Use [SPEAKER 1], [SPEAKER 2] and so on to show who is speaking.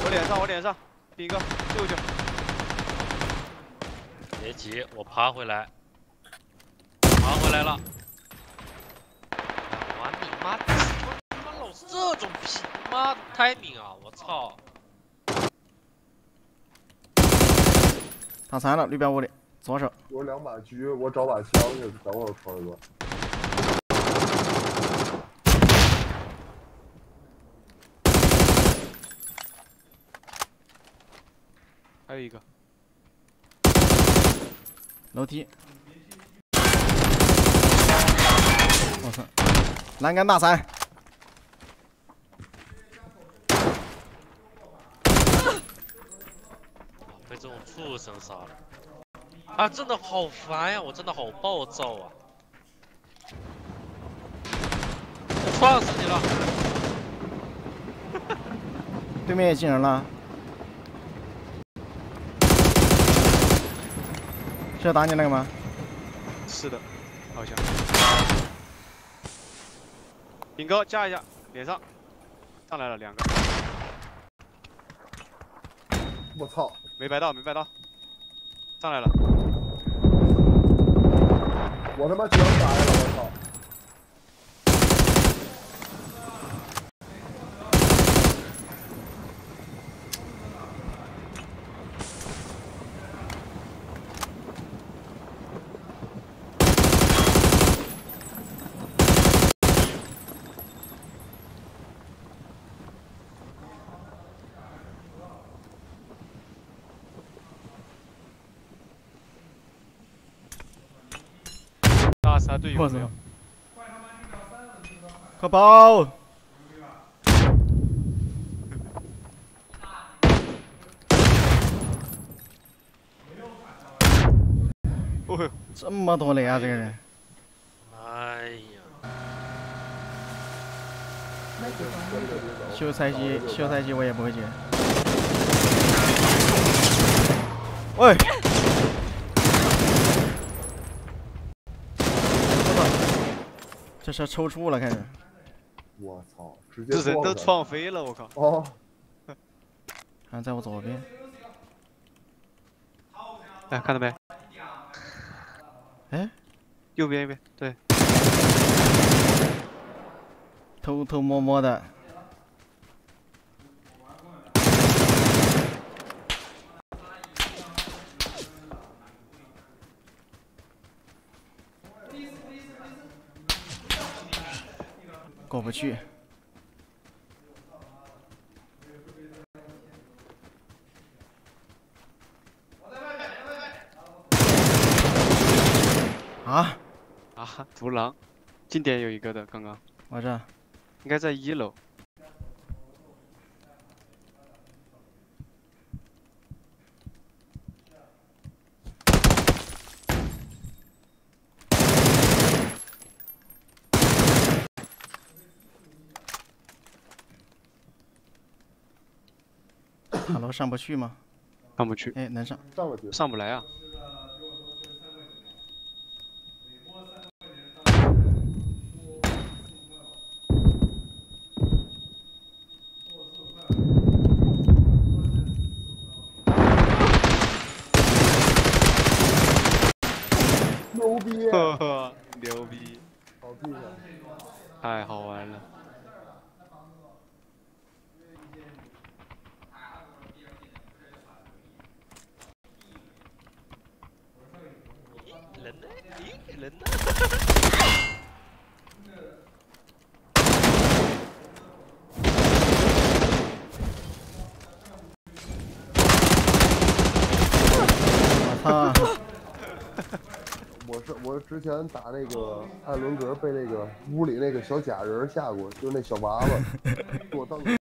[SPEAKER 1] 我脸上，兵哥救救！
[SPEAKER 2] 别急，我爬回来，爬回来了。玩你妈！他妈老是这种屁妈 timing 啊！我操！
[SPEAKER 3] 打残了，绿标屋里，左手。
[SPEAKER 4] 我2把狙，我找把枪去，等会儿说一个。
[SPEAKER 1] 还有一个
[SPEAKER 3] 楼梯，我操！栏杆大闪，
[SPEAKER 2] 被这种畜生杀了！啊，真的好烦呀！我真的好暴躁啊！我撞死你了！
[SPEAKER 3] 对面也进人了。 是要打你那个吗？
[SPEAKER 1] 是的，好像。兵哥加一下，脸上上来了2个。
[SPEAKER 4] 我操！
[SPEAKER 1] 没白到，没白到，上来了。
[SPEAKER 4] 我他妈全白了！我操！
[SPEAKER 1] 打死他队友没有？
[SPEAKER 3] 快跑！
[SPEAKER 1] 哦呦，
[SPEAKER 3] 这么多雷啊，这个人！
[SPEAKER 2] 哎呀！
[SPEAKER 3] 秀才机我也不会接。喂！这车抽搐了，开始。
[SPEAKER 4] 我操！直接
[SPEAKER 1] 这人都撞飞了，我靠！
[SPEAKER 4] 哦，
[SPEAKER 3] 看在我左边。
[SPEAKER 1] 哎，看到没？
[SPEAKER 3] 哎，
[SPEAKER 1] 右边，对。
[SPEAKER 3] 偷偷摸摸的。过不去。啊！
[SPEAKER 1] 独狼，近点有一个的，刚刚。
[SPEAKER 3] 我这。
[SPEAKER 1] 应该在1楼。
[SPEAKER 3] 塔楼上不去吗？
[SPEAKER 1] 上不去。
[SPEAKER 3] 哎，能上。
[SPEAKER 4] 上不去。
[SPEAKER 1] 上不来啊。
[SPEAKER 4] 牛逼！
[SPEAKER 1] 呵呵，牛逼！
[SPEAKER 4] 好地上。
[SPEAKER 1] 太好玩了。
[SPEAKER 2] 人呢？咦，人呢？
[SPEAKER 3] 啊！
[SPEAKER 4] 我之前打那个艾伦格被那个屋里那个小假人吓过，就那小娃娃，给我当。